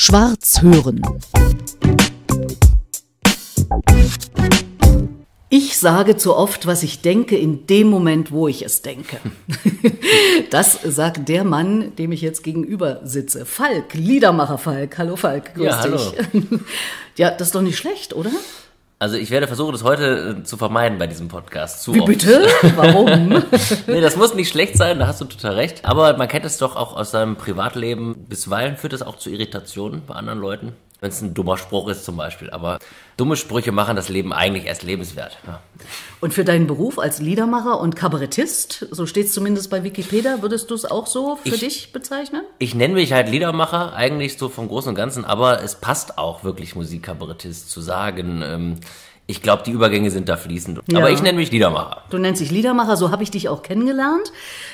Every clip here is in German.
Schwarz hören. Ich sage zu oft, was ich denke, in dem Moment, wo ich es denke. Das sagt der Mann, dem ich jetzt gegenüber sitze. Falk, Liedermacher Falk. Hallo Falk, grüß dich. Hallo. Ja, das ist doch nicht schlecht, oder? Also ich werde versuchen, das heute zu vermeiden bei diesem Podcast. Wie bitte? Warum? Nee, das muss nicht schlecht sein, da hast du total recht. Aber man kennt es doch auch aus seinem Privatleben. Bisweilen führt es auch zu Irritationen bei anderen Leuten. Wenn es ein dummer Spruch ist zum Beispiel. Aber dumme Sprüche machen das Leben eigentlich erst lebenswert. Ja. Und für deinen Beruf als Liedermacher und Kabarettist, so steht es zumindest bei Wikipedia, würdest du es auch so für dich bezeichnen? Ich nenne mich halt Liedermacher, eigentlich so vom Großen und Ganzen, aber es passt auch wirklich Musikkabarettist zu sagen. Ich glaube, die Übergänge sind da fließend. Ja. Aber ich nenne mich Liedermacher. Du nennst dich Liedermacher, so habe ich dich auch kennengelernt.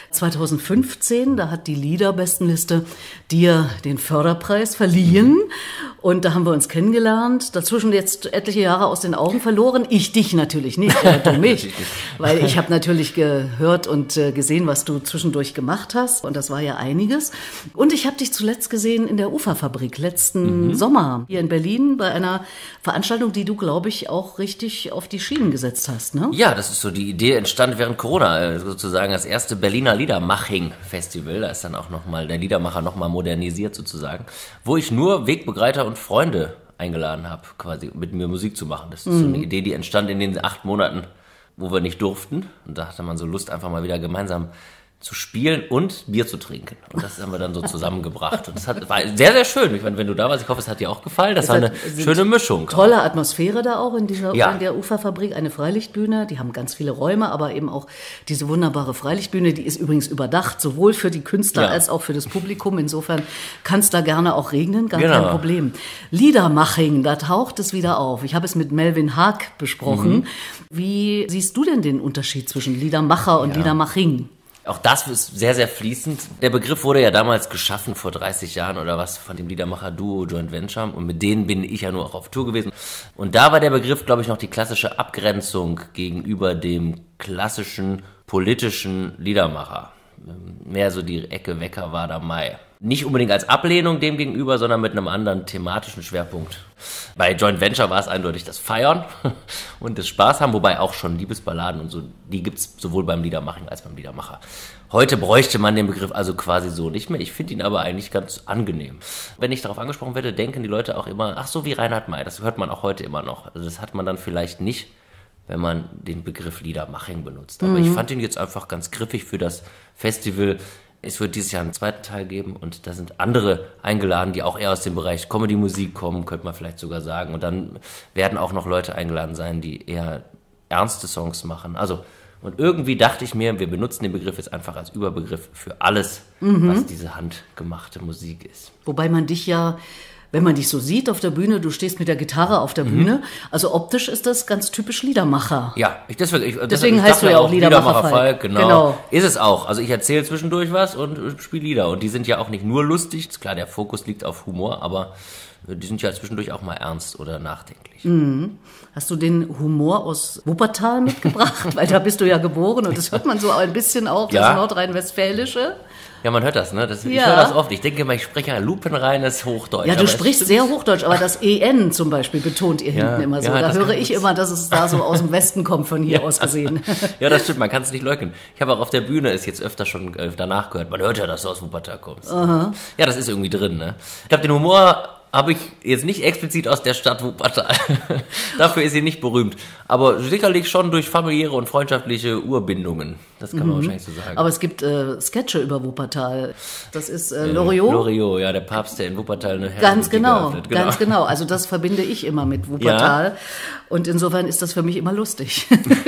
2015, da hat die Liederbestenliste dir den Förderpreis verliehen. Und da haben wir uns kennengelernt. Dazwischen jetzt etliche Jahre aus den Augen verloren. Ich dich natürlich nicht, du mich. Weil ich habe natürlich gehört und gesehen, was du zwischendurch gemacht hast. Und das war ja einiges. Und ich habe dich zuletzt gesehen in der Uferfabrik letzten Sommer hier in Berlin bei einer Veranstaltung, die du, glaube ich, auch richtig auf die Schienen gesetzt hast, ne? Ja, das ist so, die Idee entstand während Corona, sozusagen das erste Berliner Liedermaching-Festival. Da ist dann auch nochmal der Liedermacher nochmal modernisiert sozusagen, wo ich nur Wegbegleiter und Freunde eingeladen habe, quasi mit mir Musik zu machen. Das ist so eine Idee, die entstand in den 8 Monaten, wo wir nicht durften. Und da hatte man so Lust, einfach mal wieder gemeinsam zu spielen und Bier zu trinken. Und das haben wir dann so zusammengebracht. Und das war sehr, sehr schön. Ich meine, wenn du da warst, ich hoffe, es hat dir auch gefallen. Das war eine schöne Mischung. Tolle Atmosphäre da auch in der Uferfabrik, eine Freilichtbühne. Die haben ganz viele Räume, aber eben auch diese wunderbare Freilichtbühne. Die ist übrigens überdacht, sowohl für die Künstler als auch für das Publikum. Insofern kann es da gerne auch regnen, gar kein Problem. Liedermaching, da taucht es wieder auf. Ich habe es mit Melvin Haag besprochen. Wie siehst du denn den Unterschied zwischen Liedermacher und Liedermaching? Auch das ist sehr, sehr fließend. Der Begriff wurde ja damals geschaffen, vor 30 Jahren oder was, von dem Liedermacher-Duo Joint Venture. Und mit denen bin ich ja nur auch auf Tour gewesen. Und da war der Begriff, glaube ich, noch die klassische Abgrenzung gegenüber dem klassischen politischen Liedermacher. Mehr so die Ecke Wecker, Wader, Mai. Nicht unbedingt als Ablehnung dem gegenüber, sondern mit einem anderen thematischen Schwerpunkt. Bei Joint Venture war es eindeutig das Feiern und das Spaß haben, wobei auch schon Liebesballaden und so, die gibt's sowohl beim Liedermachen als beim Liedermacher. Heute bräuchte man den Begriff also quasi so nicht mehr. Ich finde ihn aber eigentlich ganz angenehm. Wenn ich darauf angesprochen werde, denken die Leute auch immer, ach so wie Reinhard May, das hört man auch heute immer noch. Also das hat man dann vielleicht nicht, wenn man den Begriff Liedermaching benutzt. Aber ich fand ihn jetzt einfach ganz griffig für das Festival. Es wird dieses Jahr einen zweiten Teil geben und da sind andere eingeladen, die auch eher aus dem Bereich Comedy-Musik kommen, könnte man vielleicht sogar sagen. Und dann werden auch noch Leute eingeladen sein, die eher ernste Songs machen. Also, und irgendwie dachte ich mir, wir benutzen den Begriff jetzt einfach als Überbegriff für alles, was diese handgemachte Musik ist. Wobei man dich ja, wenn man dich so sieht auf der Bühne, du stehst mit der Gitarre auf der Bühne, also optisch ist das ganz typisch Liedermacher. Ja, deswegen heißt du ja auch Liedermacher Falk. Genau. Ist es auch. Also ich erzähle zwischendurch was und spiele Lieder. Und die sind ja auch nicht nur lustig. Klar, der Fokus liegt auf Humor, aber die sind ja zwischendurch auch mal ernst oder nachdenklich. Hast du den Humor aus Wuppertal mitgebracht? Weil da bist du ja geboren und das hört man so ein bisschen auch, das Nordrhein-Westfälische. Ja, man hört das, ne? Ich höre das oft. Ich denke immer, ich spreche ein lupenreines Hochdeutsch. Ja, du sprichst sehr Hochdeutsch, aber das EN zum Beispiel betont ihr hinten immer so. Ja, da höre ich immer, dass es da so aus dem Westen kommt, von hier aus gesehen. Ja, das stimmt, man kann es nicht leugnen. Ich habe auch auf der Bühne es jetzt öfter schon danach gehört. Man hört ja, dass du aus Wuppertal kommst. Ja, das ist irgendwie drin, ne? Ich glaube, den Humor habe ich jetzt nicht explizit aus der Stadt Wuppertal. Dafür ist sie nicht berühmt. Aber sicherlich schon durch familiäre und freundschaftliche Urbindungen. Das kann man wahrscheinlich so sagen. Aber es gibt Sketche über Wuppertal. Das ist Loriot. Loriot, ja, der Papst, der in Wuppertal eine Ganz genau. Ganz genau. Also das verbinde ich immer mit Wuppertal. Ja. Und insofern ist das für mich immer lustig.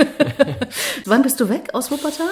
Wann bist du weg aus Wuppertal?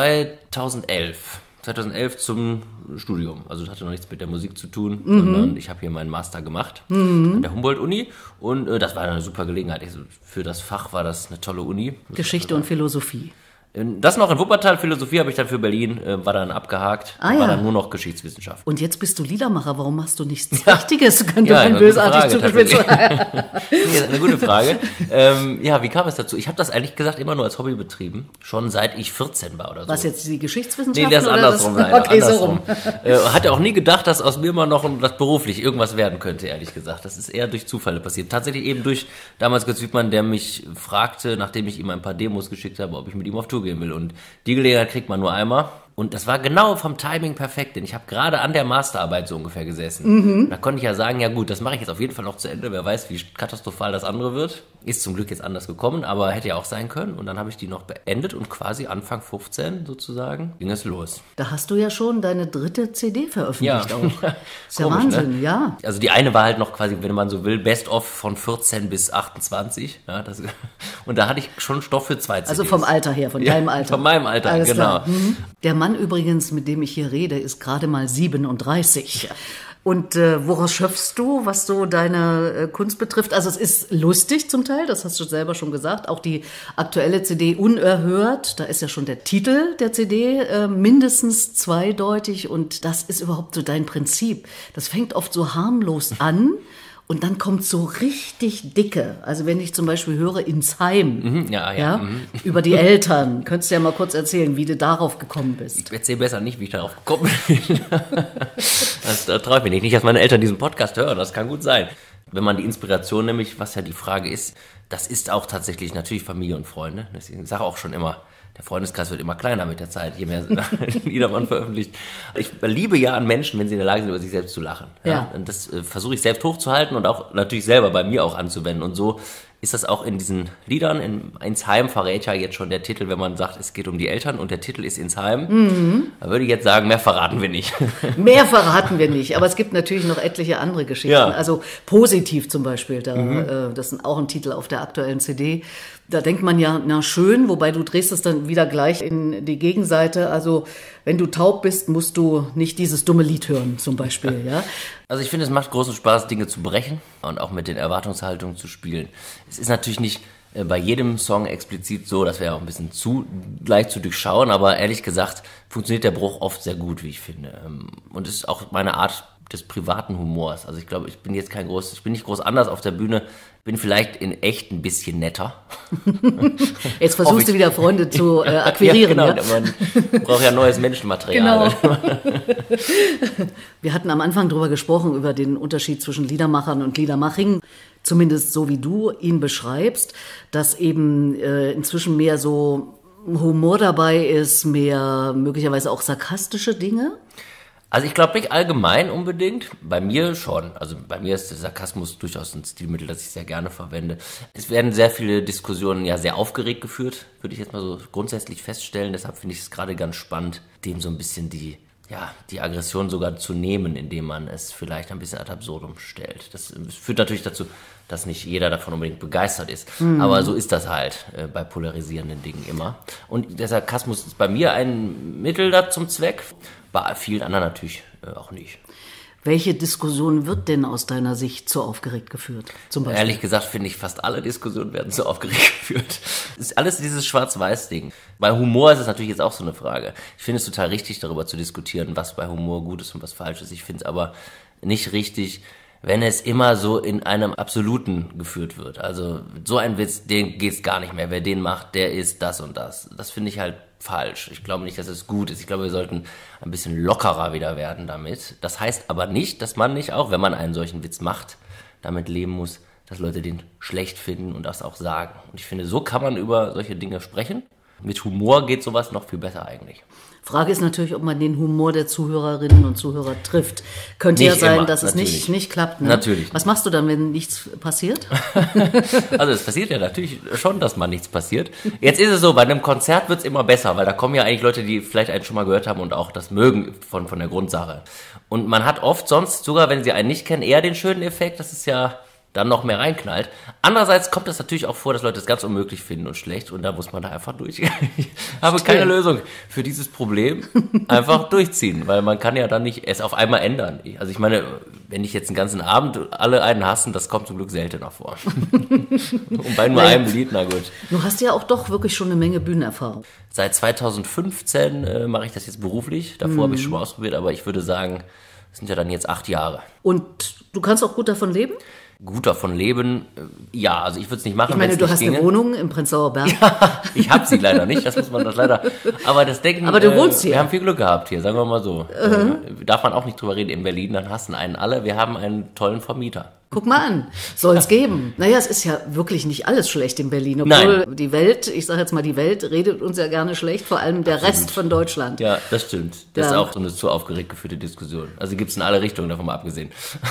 2011 zum Studium. Also das hatte noch nichts mit der Musik zu tun, sondern ich habe hier meinen Master gemacht an der Humboldt-Uni und das war eine super Gelegenheit. Für das Fach war das eine tolle Uni. Geschichte und Philosophie. Das noch in Wuppertal, Philosophie habe ich dann für Berlin, war dann abgehakt, war dann nur noch Geschichtswissenschaft. Und jetzt bist du Liedermacher, warum machst du nichts Richtiges? Könnte man eine bösartig zugespitzen. Nee, eine gute Frage. Wie kam es dazu? Ich habe das eigentlich gesagt immer nur als Hobby betrieben, schon seit ich 14 war oder so. Was jetzt, die Geschichtswissenschaft? Nee, das ist andersrum. Okay, so rum. Hatte auch nie gedacht, dass aus mir mal noch das beruflich irgendwas werden könnte, ehrlich gesagt. Das ist eher durch Zufälle passiert. Tatsächlich eben durch damals Götz Wiedmann, der mich fragte, nachdem ich ihm ein paar Demos geschickt habe, ob ich mit ihm auf Tour gehen will. Und die Gelegenheit kriegt man nur einmal. Und das war genau vom Timing perfekt, denn ich habe gerade an der Masterarbeit so ungefähr gesessen. Da konnte ich ja sagen, ja gut, das mache ich jetzt auf jeden Fall noch zu Ende. Wer weiß, wie katastrophal das andere wird. Ist zum Glück jetzt anders gekommen, aber hätte ja auch sein können. Und dann habe ich die noch beendet und quasi Anfang 15 sozusagen ging es los. Da hast du ja schon deine 3. CD veröffentlicht auch. Ist ja Komisch, Wahnsinn, ne? Ja. Also die eine war halt noch quasi, wenn man so will, Best-of von 14 bis 28. Ja, und da hatte ich schon Stoff für 2 CDs. Also vom Alter her, von deinem Alter. Von meinem Alter, Alles genau. Klar. Der Mann übrigens, mit dem ich hier rede, ist gerade mal 37. Und woraus schöpfst du, was so deine Kunst betrifft? Also es ist lustig zum Teil, das hast du selber schon gesagt. Auch die aktuelle CD Unerhört, da ist ja schon der Titel der CD mindestens zweideutig. Und das ist überhaupt so dein Prinzip. Das fängt oft so harmlos an. Und dann kommt so richtig dicke, also wenn ich zum Beispiel höre Ins Heim, über die Eltern, könntest du ja mal kurz erzählen, wie du darauf gekommen bist. Ich erzähle besser nicht, wie ich darauf gekommen bin. Da traue ich mich nicht, dass meine Eltern diesen Podcast hören, das kann gut sein. Wenn man die Inspiration nämlich, was ja die Frage ist, das ist auch tatsächlich natürlich Familie und Freunde. Ich sage auch schon immer, der Freundeskreis wird immer kleiner mit der Zeit, je mehr Lieder man veröffentlicht. Ich liebe ja an Menschen, wenn sie in der Lage sind, über sich selbst zu lachen. Ja. Und das versuche ich selbst hochzuhalten und auch natürlich selber bei mir auch anzuwenden. Und so ist das auch in diesen Liedern. Ins Heim verrät ja jetzt schon der Titel, wenn man sagt, es geht um die Eltern und der Titel ist Ins Heim. Da würde ich jetzt sagen, mehr verraten wir nicht. Mehr verraten wir nicht, aber es gibt natürlich noch etliche andere Geschichten. Ja. Also Positiv zum Beispiel, das ist auch ein Titel auf der aktuellen CD. Da denkt man ja, na schön, wobei du drehst es dann wieder gleich in die Gegenseite. Also wenn du taub bist, musst du nicht dieses dumme Lied hören zum Beispiel. Ja? Also ich finde, es macht großen Spaß, Dinge zu brechen und auch mit den Erwartungshaltungen zu spielen. Es ist natürlich nicht bei jedem Song explizit so, das wäre auch ein bisschen zu leicht zu durchschauen, aber ehrlich gesagt funktioniert der Bruch oft sehr gut, wie ich finde. Und es ist auch meine Art des privaten Humors. Also ich glaube, ich bin nicht groß anders auf der Bühne, bin vielleicht in echt ein bisschen netter. Jetzt versuchst du wieder Freunde zu akquirieren. Ja, genau, man braucht ja neues Menschenmaterial. Genau. Wir hatten am Anfang drüber gesprochen, über den Unterschied zwischen Liedermachern und Liedermaching, zumindest so wie du ihn beschreibst, dass eben inzwischen mehr so Humor dabei ist, mehr möglicherweise auch sarkastische Dinge. Also ich glaube nicht allgemein unbedingt, bei mir schon. Also bei mir ist der Sarkasmus durchaus ein Stilmittel, das ich sehr gerne verwende. Es werden sehr viele Diskussionen ja sehr aufgeregt geführt, würde ich jetzt mal so grundsätzlich feststellen. Deshalb finde ich es gerade ganz spannend, dem so ein bisschen die Aggression sogar zu nehmen, indem man es vielleicht ein bisschen ad absurdum stellt. Das führt natürlich dazu, dass nicht jeder davon unbedingt begeistert ist. Aber so ist das halt bei polarisierenden Dingen immer. Und der Sarkasmus ist bei mir ein Mittel da zum Zweck, bei vielen anderen natürlich auch nicht. Welche Diskussion wird denn aus deiner Sicht zu aufgeregt geführt? Zum Beispiel? Ehrlich gesagt finde ich, fast alle Diskussionen werden zu aufgeregt geführt. Es ist alles dieses Schwarz-Weiß-Ding. Bei Humor ist es natürlich jetzt auch so eine Frage. Ich finde es total richtig, darüber zu diskutieren, was bei Humor gut ist und was falsch ist. Ich finde es aber nicht richtig, wenn es immer so in einem Absoluten geführt wird. Also so ein Witz, den geht's gar nicht mehr. Wer den macht, der ist das und das. Das finde ich halt falsch. Ich glaube nicht, dass es gut ist. Ich glaube, wir sollten ein bisschen lockerer wieder werden damit. Das heißt aber nicht, dass man nicht auch, wenn man einen solchen Witz macht, damit leben muss, dass Leute den schlecht finden und das auch sagen. Und ich finde, so kann man über solche Dinge sprechen. Mit Humor geht sowas noch viel besser eigentlich. Frage ist natürlich, ob man den Humor der Zuhörerinnen und Zuhörer trifft. Könnte ja sein, dass es nicht klappt. Ne? Natürlich. Was machst du dann, wenn nichts passiert? Also es passiert ja natürlich schon, dass mal nichts passiert. Jetzt ist es so, bei einem Konzert wird's immer besser, weil da kommen ja eigentlich Leute, die vielleicht einen schon mal gehört haben und auch das mögen von der Grundsache. Und man hat oft sonst, sogar wenn sie einen nicht kennen, eher den schönen Effekt, dass es ja dann noch mehr reinknallt. Andererseits kommt es natürlich auch vor, dass Leute es ganz unmöglich finden und schlecht und da muss man da einfach durch. Ich habe keine Lösung für dieses Problem. Einfach durchziehen, weil man kann ja dann nicht es auf einmal ändern. Also ich meine, wenn ich jetzt einen ganzen Abend alle einen hassen, das kommt zum Glück seltener vor. Und bei nur einem Lied, na gut. Du hast ja auch doch wirklich schon eine Menge Bühnenerfahrung. Seit 2015 mache ich das jetzt beruflich. Davor habe ich schon mal ausprobiert, aber ich würde sagen, das sind ja dann jetzt 8 Jahre. Und du kannst auch gut davon leben? Gut davon leben, ja, also ich würde es nicht machen, Ich meine, wenn's du nicht hast ginge. eine Wohnung im Prenzlauer Berg. Ja, ich habe sie leider nicht, das muss man das leider. Aber das denken, Aber du wohnst hier. Wir haben viel Glück gehabt hier, sagen wir mal so. Darf man auch nicht drüber reden in Berlin, dann hassen einen alle. Wir haben einen tollen Vermieter. Guck mal an, soll es geben. Naja, es ist ja wirklich nicht alles schlecht in Berlin. Obwohl die Welt, ich sage jetzt mal, die Welt redet uns ja gerne schlecht, vor allem der Rest von Deutschland. Ja, das stimmt. Das ist auch so eine zu aufgeregt geführte Diskussion. Also gibt es in alle Richtungen, davon mal abgesehen.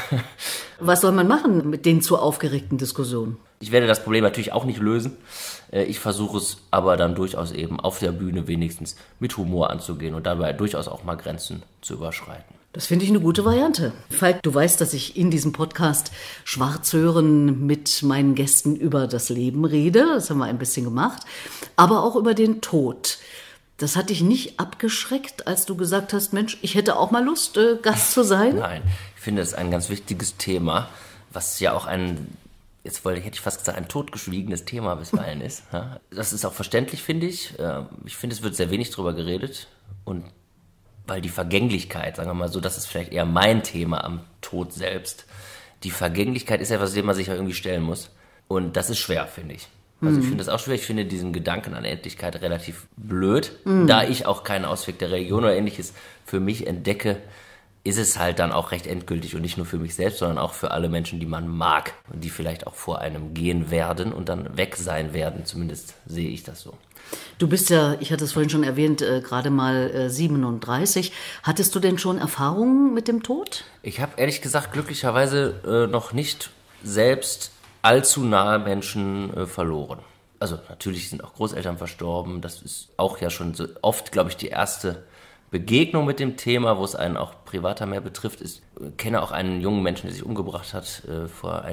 Was soll man machen mit den zu aufgeregten Diskussionen? Ich werde das Problem natürlich auch nicht lösen. Ich versuche es aber dann durchaus eben auf der Bühne wenigstens mit Humor anzugehen und dabei durchaus auch mal Grenzen zu überschreiten. Das finde ich eine gute Variante. Falk, du weißt, dass ich in diesem Podcast Schwarzhören mit meinen Gästen über das Leben rede. Das haben wir ein bisschen gemacht. Aber auch über den Tod. Das hat dich nicht abgeschreckt, als du gesagt hast, Mensch, ich hätte auch mal Lust, Gast zu sein? Nein, ich finde es ein ganz wichtiges Thema, was ja auch hätte ich fast gesagt, ein totgeschwiegenes Thema bisweilen ist. Ja? Das ist auch verständlich, finde ich. Ich finde, es wird sehr wenig drüber geredet und weil die Vergänglichkeit, sagen wir mal so, das ist vielleicht eher mein Thema am Tod selbst. Die Vergänglichkeit ist ja etwas, dem man sich ja irgendwie stellen muss. Und das ist schwer, finde ich. Also ich finde das auch schwer. Ich finde diesen Gedanken an Endlichkeit relativ blöd. Da ich auch keinen Ausweg der Religion oder Ähnliches für mich entdecke, ist es halt dann auch recht endgültig und nicht nur für mich selbst, sondern auch für alle Menschen, die man mag und die vielleicht auch vor einem gehen werden und dann weg sein werden. Zumindest sehe ich das so. Du bist ja, ich hatte es vorhin schon erwähnt, gerade mal 37. Hattest du denn schon Erfahrungen mit dem Tod? Ich habe ehrlich gesagt glücklicherweise noch nicht selbst allzu nahe Menschen verloren. Also natürlich sind auch Großeltern verstorben. Das ist auch ja schon so oft, glaube ich, die erste Begegnung mit dem Thema, wo es einen auch privater mehr betrifft. Ich kenne auch einen jungen Menschen, der sich umgebracht hat vor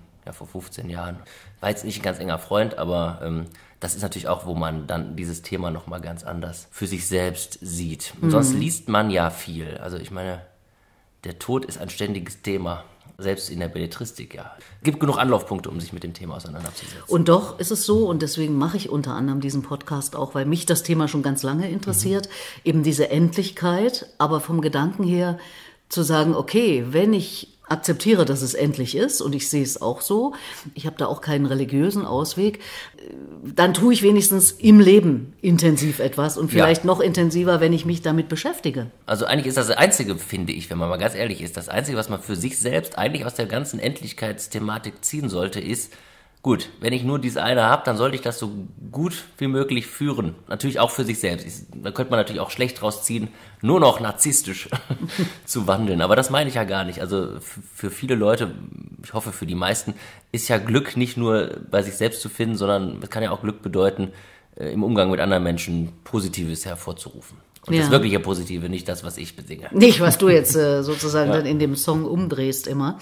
15 Jahren. War jetzt nicht ein ganz enger Freund, aber das ist natürlich auch, wo man dann dieses Thema nochmal ganz anders für sich selbst sieht. Und sonst liest man ja viel. Also ich meine, der Tod ist ein ständiges Thema, selbst in der Belletristik, ja. Es gibt genug Anlaufpunkte, um sich mit dem Thema auseinanderzusetzen. Und doch ist es so, und deswegen mache ich unter anderem diesen Podcast auch, weil mich das Thema schon ganz lange interessiert, eben diese Endlichkeit, aber vom Gedanken her zu sagen, okay, wenn ich akzeptiere, dass es endlich ist, und ich sehe es auch so, ich habe da auch keinen religiösen Ausweg, dann tue ich wenigstens im Leben intensiv etwas und vielleicht noch intensiver, wenn ich mich damit beschäftige. Also eigentlich ist das Einzige, finde ich, wenn man mal ganz ehrlich ist, das Einzige, was man für sich selbst eigentlich aus der ganzen Endlichkeitsthematik ziehen sollte, ist, gut, wenn ich nur diese eine habe, dann sollte ich das so gut wie möglich führen. Natürlich auch für sich selbst. Da könnte man natürlich auch schlecht draus ziehen, nur noch narzisstisch zu wandeln. Aber das meine ich ja gar nicht. Also für viele Leute, ich hoffe für die meisten, ist ja Glück nicht nur bei sich selbst zu finden, sondern es kann ja auch Glück bedeuten, im Umgang mit anderen Menschen Positives hervorzurufen. Und das wirkliche Positive, nicht das, was ich besinge. Nicht, was du jetzt sozusagen dann in dem Song umdrehst immer.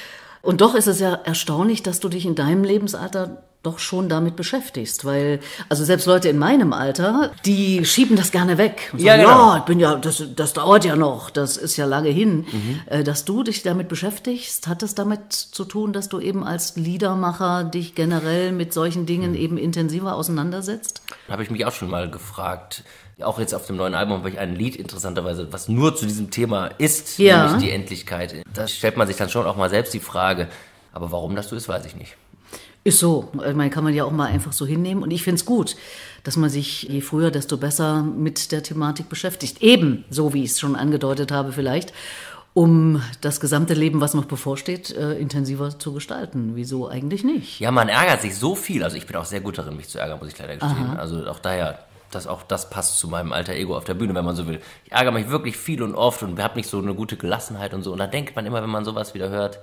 Und doch ist es ja erstaunlich, dass du dich in deinem Lebensalter doch schon damit beschäftigst, weil, also selbst Leute in meinem Alter, die schieben das gerne weg. Und sagen, ich bin ja, das dauert ja noch, das ist ja lange hin. Dass du dich damit beschäftigst, hat es damit zu tun, dass du eben als Liedermacher dich generell mit solchen Dingen eben intensiver auseinandersetzt? Habe ich mich auch schon mal gefragt. Auch jetzt auf dem neuen Album habe ich ein Lied interessanterweise, was nur zu diesem Thema ist, nämlich die Endlichkeit. Da stellt man sich dann schon auch mal selbst die Frage, aber warum das so ist, weiß ich nicht. Ist so. Ich meine, kann man ja auch mal einfach so hinnehmen. Und ich finde es gut, dass man sich je früher, desto besser mit der Thematik beschäftigt. Eben, so wie ich es schon angedeutet habe vielleicht, um das gesamte Leben, was noch bevorsteht, intensiver zu gestalten. Wieso eigentlich nicht? Ja, man ärgert sich so viel. Also ich bin auch sehr gut darin, mich zu ärgern, muss ich leider gestehen. Also auch daher... Das passt zu meinem alter Ego auf der Bühne, wenn man so will. Ich ärgere mich wirklich viel und oft und habe nicht so eine gute Gelassenheit und so. Und da denkt man immer, wenn man sowas wieder hört,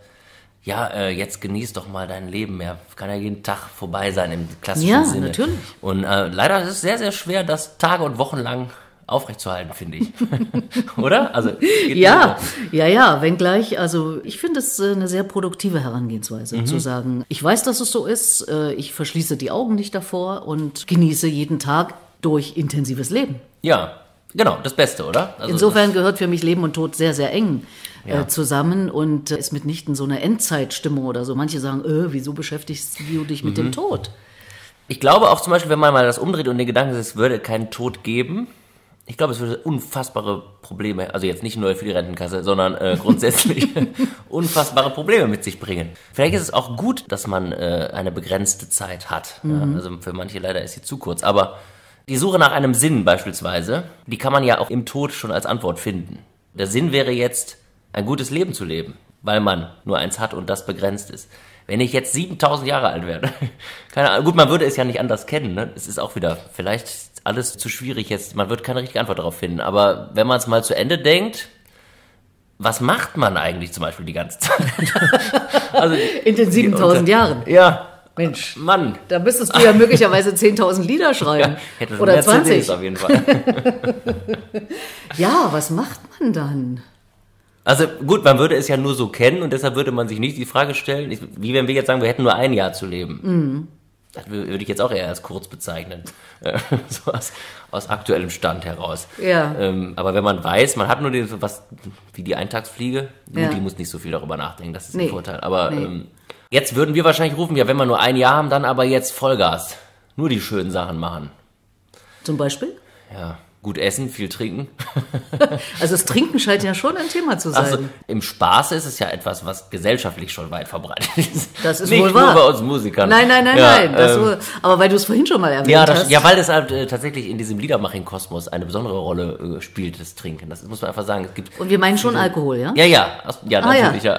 jetzt genieß doch mal dein Leben. Ja, kann ja jeden Tag vorbei sein im klassischen Sinne. Ja, natürlich. Und leider ist es sehr, sehr schwer, das Tage und Wochen lang aufrechtzuerhalten, finde ich. Oder? Also ja, wenngleich, also ich finde es eine sehr produktive Herangehensweise, zu sagen, ich weiß, dass es so ist, ich verschließe die Augen nicht davor und genieße jeden Tag durch intensives Leben. Ja, genau, das Beste, oder? Also insofern gehört für mich Leben und Tod sehr, sehr eng zusammen und ist mitnichten so eine Endzeitstimmung oder so. Manche sagen, wieso beschäftigst du dich mit dem Tod? Ich glaube auch zum Beispiel, wenn man mal das umdreht und den Gedanken, es würde keinen Tod geben, ich glaube, es würde unfassbare Probleme, also jetzt nicht nur für die Rentenkasse, sondern grundsätzlich unfassbare Probleme mit sich bringen. Vielleicht ist es auch gut, dass man eine begrenzte Zeit hat. Ja, also für manche leider ist sie zu kurz. Aber die Suche nach einem Sinn beispielsweise, die kann man ja auch im Tod schon als Antwort finden. Der Sinn wäre jetzt, ein gutes Leben zu leben, weil man nur eins hat und das begrenzt ist. Wenn ich jetzt 7000 Jahre alt werde, keine Ahnung, gut, man würde es ja nicht anders kennen, ne? Es ist auch wieder vielleicht alles zu schwierig jetzt, man wird keine richtige Antwort darauf finden, aber wenn man es mal zu Ende denkt, was macht man eigentlich zum Beispiel die ganze Zeit? Also, in den 7000 Jahren? Ja. Mensch, Mann. Da müsstest du ja möglicherweise 10.000 Lieder schreiben. Ja, hätte schon oder mehr 20. CDs auf jeden Fall. Ja, was macht man dann? Also gut, man würde es ja nur so kennen und deshalb würde man sich nicht die Frage stellen, wie wenn wir jetzt sagen, wir hätten nur ein Jahr zu leben. Mhm. Das würde ich jetzt auch eher als kurz bezeichnen, so aus aktuellem Stand heraus. Ja. Aber wenn man weiß, man hat nur wie die Eintagsfliege, die muss nicht so viel darüber nachdenken, das ist ein Vorteil. Aber jetzt würden wir wahrscheinlich rufen, ja, wenn wir nur ein Jahr haben, dann aber jetzt Vollgas. Nur die schönen Sachen machen. Zum Beispiel? Ja. Gut essen, viel trinken. Also das Trinken scheint ja schon ein Thema zu sein. Also im Spaß ist es ja etwas, was gesellschaftlich schon weit verbreitet ist. Das ist nicht wohl wahr. Nicht nur bei uns Musikern. Nein. Aber weil du es vorhin schon mal erwähnt hast. Ja, weil es halt tatsächlich in diesem Liedermaching-Kosmos eine besondere Rolle spielt, das Trinken. Das muss man einfach sagen. Und wir meinen schon Alkohol, ja? Ja, natürlich, ja.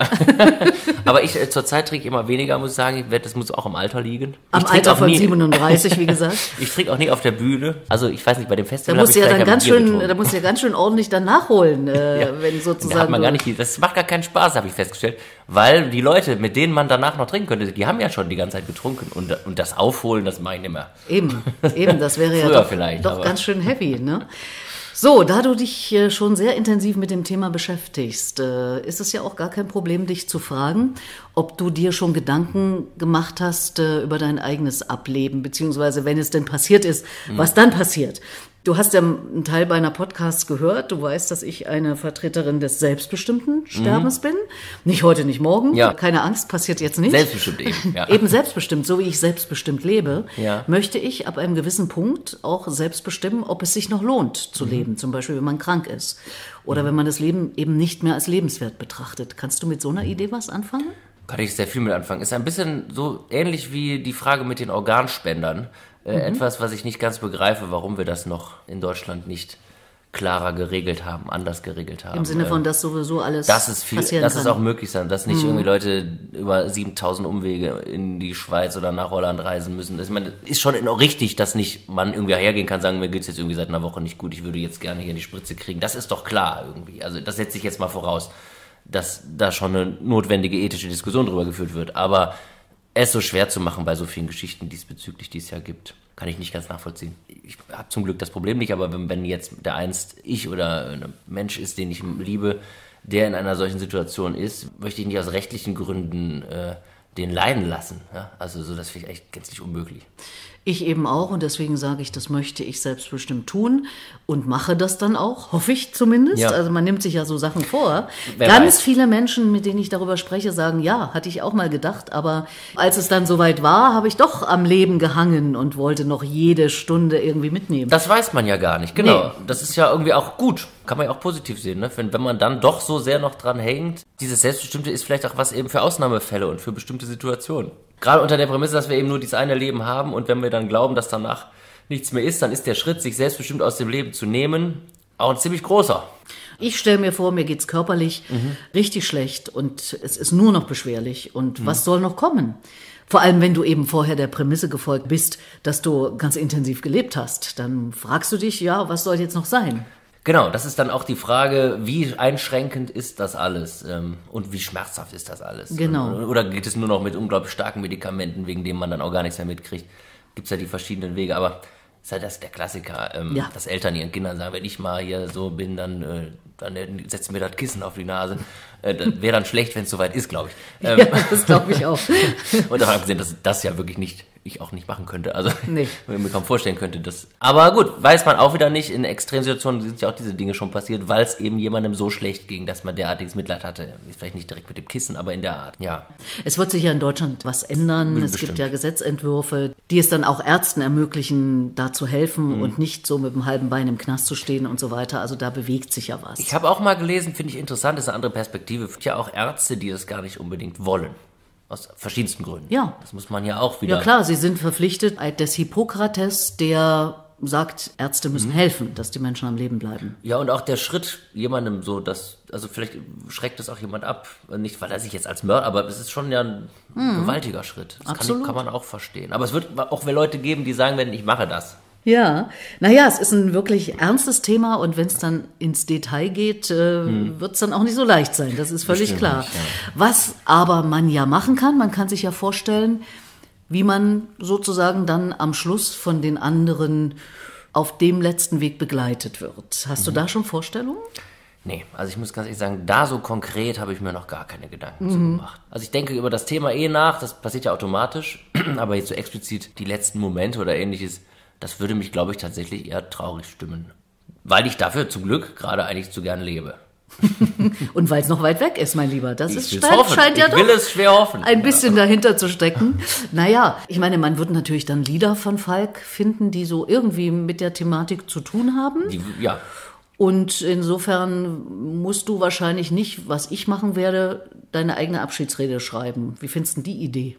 Aber ich zurzeit trinke immer weniger, muss ich sagen. Das muss auch im Alter liegen. Am Alter von 37, wie gesagt. Ich trinke auch nie auf der Bühne. Also ich weiß nicht, bei dem Festival habe ich da musst du ja ganz schön ordentlich dann nachholen, wenn sozusagen. Da hat man gar nicht, das macht gar keinen Spaß, habe ich festgestellt, weil die Leute, mit denen man danach noch trinken könnte, die haben ja schon die ganze Zeit getrunken und das Aufholen, das mache ich nicht mehr. Eben, das wäre ja doch ganz schön heavy, ne? So, da du dich schon sehr intensiv mit dem Thema beschäftigst, ist es ja auch gar kein Problem, dich zu fragen, ob du dir schon Gedanken gemacht hast über dein eigenes Ableben, beziehungsweise wenn es denn passiert ist, was dann passiert. Du hast ja einen Teil meiner Podcasts gehört. Du weißt, dass ich eine Vertreterin des selbstbestimmten Sterbens bin. Nicht heute, nicht morgen. Ja. Keine Angst, passiert jetzt nicht. Selbstbestimmt eben. Ja. Eben selbstbestimmt. So wie ich selbstbestimmt lebe, ja, möchte ich ab einem gewissen Punkt auch selbst bestimmen, ob es sich noch lohnt zu leben. Zum Beispiel, wenn man krank ist. Oder wenn man das Leben eben nicht mehr als lebenswert betrachtet. Kannst du mit so einer Idee was anfangen? Kann ich sehr viel mit anfangen. Ist ein bisschen so ähnlich wie die Frage mit den Organspendern. Etwas, was ich nicht ganz begreife, warum wir das noch in Deutschland nicht klarer geregelt haben, anders geregelt haben. Im Sinne von, dass sowieso alles passieren kann. Dass es auch möglich sein, dass nicht irgendwie Leute über 7000 Umwege in die Schweiz oder nach Holland reisen müssen. Ich meine, ist schon richtig, dass nicht man irgendwie hergehen kann, sagen, mir geht's jetzt irgendwie seit einer Woche nicht gut, ich würde jetzt gerne hier die Spritze kriegen. Das ist doch klar irgendwie. Also das setze ich jetzt mal voraus, dass da schon eine notwendige ethische Diskussion drüber geführt wird. Aber es so schwer zu machen bei so vielen Geschichten diesbezüglich, die es ja gibt, kann ich nicht ganz nachvollziehen. Ich habe zum Glück das Problem nicht, aber wenn jetzt der einst ich oder ein Mensch ist, den ich liebe, der in einer solchen Situation ist, möchte ich nicht aus rechtlichen Gründen den leiden lassen. Ja? Also so, das finde ich echt gänzlich unmöglich. Ich eben auch und deswegen sage ich, das möchte ich selbstbestimmt tun und mache das dann auch, hoffe ich zumindest. Ja. Also man nimmt sich ja so Sachen vor. Ganz viele Menschen, mit denen ich darüber spreche, sagen, ja, hatte ich auch mal gedacht, aber als es dann soweit war, habe ich doch am Leben gehangen und wollte noch jede Stunde irgendwie mitnehmen. Das weiß man ja gar nicht, genau. Nee. Das ist ja irgendwie auch gut, kann man ja auch positiv sehen, ne? Wenn man dann doch so sehr noch dran hängt. Dieses Selbstbestimmte ist vielleicht auch was eben für Ausnahmefälle und für bestimmte Situationen. Gerade unter der Prämisse, dass wir eben nur dieses eine Leben haben und wenn wir dann glauben, dass danach nichts mehr ist, dann ist der Schritt, sich selbstbestimmt aus dem Leben zu nehmen, auch ein ziemlich großer. Ich stelle mir vor, mir geht's körperlich richtig schlecht und es ist nur noch beschwerlich. Und was soll noch kommen? Vor allem, wenn du eben vorher der Prämisse gefolgt bist, dass du ganz intensiv gelebt hast, dann fragst du dich, ja, was soll jetzt noch sein? Genau, das ist dann auch die Frage, wie einschränkend ist das alles und wie schmerzhaft ist das alles? Genau. Oder geht es nur noch mit unglaublich starken Medikamenten, wegen denen man dann auch gar nichts mehr mitkriegt? Gibt es ja die verschiedenen Wege, aber ist halt das der Klassiker, Ja. dass Eltern ihren Kindern sagen, wenn ich mal hier so bin, dann setzt mir das Kissen auf die Nase. Das wäre dann schlecht, wenn es soweit ist, glaube ich. Ja, das glaube ich auch. Und davon abgesehen, dass das ja wirklich ich auch nicht machen könnte. Also, Nee. wenn mir kaum vorstellen könnte, dass. Aber gut, weiß man auch wieder nicht. In Extremsituationen sind ja auch diese Dinge schon passiert, weil es eben jemandem so schlecht ging, dass man derartiges Mitleid hatte. Vielleicht nicht direkt mit dem Kissen, aber in der Art. Ja. Es wird sich ja in Deutschland was ändern. Es gibt ja Gesetzentwürfe, die es dann auch Ärzten ermöglichen, da zu helfen und nicht so mit dem halben Bein im Knast zu stehen und so weiter. Also da bewegt sich ja was. Ich habe auch mal gelesen, finde ich interessant, ist eine andere Perspektive. Es gibt ja auch Ärzte, die das gar nicht unbedingt wollen. Aus verschiedensten Gründen. Ja. Das muss man ja auch wieder. Ja klar, sie sind verpflichtet. Eid des Hippokrates, der sagt, Ärzte müssen helfen, dass die Menschen am Leben bleiben. Ja, und auch der Schritt, jemandem so, also vielleicht schreckt das auch jemand ab. Nicht, weil er sich jetzt als Mörder, aber es ist schon ja ein gewaltiger Schritt. Das Absolut. kann man auch verstehen. Aber es wird auch Leute geben, die sagen werden, ich mache das. Ja, naja, es ist ein wirklich ernstes Thema und wenn es dann ins Detail geht, wird es dann auch nicht so leicht sein. Das ist völlig Bestimmt klar. nicht, ja. Was aber man ja machen kann, man kann sich ja vorstellen, wie man sozusagen dann am Schluss von den anderen auf dem letzten Weg begleitet wird. Hast du da schon Vorstellungen? Nee, also ich muss ganz ehrlich sagen, da so konkret habe ich mir noch gar keine Gedanken zu gemacht. Also ich denke über das Thema nach, das passiert ja automatisch, aber jetzt so explizit die letzten Momente oder ähnliches, das würde mich, glaube ich, tatsächlich eher traurig stimmen. Weil ich dafür zum Glück gerade eigentlich zu gern lebe. Und weil es noch weit weg ist, mein Lieber. Das ist will's hoffen. scheint ja Ich will doch es schwer hoffen. ein bisschen dahinter zu stecken. Naja, ich meine, man wird natürlich dann Lieder von Falk finden, die so irgendwie mit der Thematik zu tun haben. Ja, Und insofern musst du wahrscheinlich nicht, was ich machen werde, deine eigene Abschiedsrede schreiben. Wie findest du die Idee?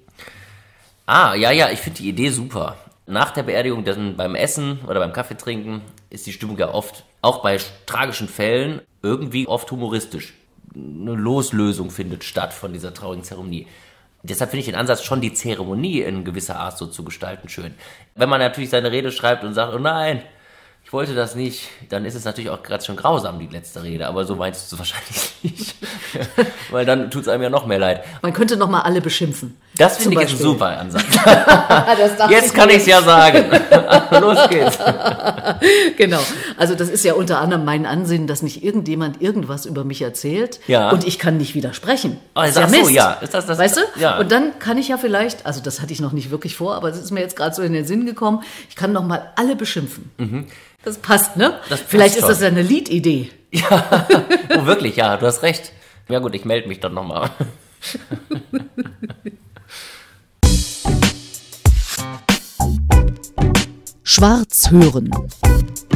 ja, ich finde die Idee super. Nach der Beerdigung, dann beim Essen oder beim Kaffeetrinken, ist die Stimmung ja oft, auch bei tragischen Fällen, irgendwie oft humoristisch. Eine Loslösung findet statt von dieser traurigen Zeremonie. Deshalb finde ich den Ansatz, schon die Zeremonie in gewisser Art so zu gestalten, schön. Wenn man natürlich seine Rede schreibt und sagt, oh nein, ich wollte das nicht, dann ist es natürlich auch gerade schon grausam, die letzte Rede. Aber so meinst du es wahrscheinlich nicht. Weil dann tut es einem ja noch mehr leid. Man könnte noch mal alle beschimpfen. Das finde ich Zum jetzt ein super Ansatz. Beispiel. Jetzt kann ich es ja sagen. Los geht's. Genau. Also das ist ja unter anderem mein Ansinnen, dass nicht irgendjemand irgendwas über mich erzählt. Ja. Und ich kann nicht widersprechen. Oh, Das ist ach ja so, Mist. ja. Ist das, Weißt du? Ja. Und dann kann ich ja vielleicht, also das hatte ich noch nicht wirklich vor, aber es ist mir jetzt gerade so in den Sinn gekommen, ich kann noch mal alle beschimpfen. Das passt, ne? Das passt vielleicht ist schon. das ja eine Liedidee. Ja, oh, wirklich, ja, du hast recht. Ja gut, ich melde mich dann nochmal. Schwarz hören.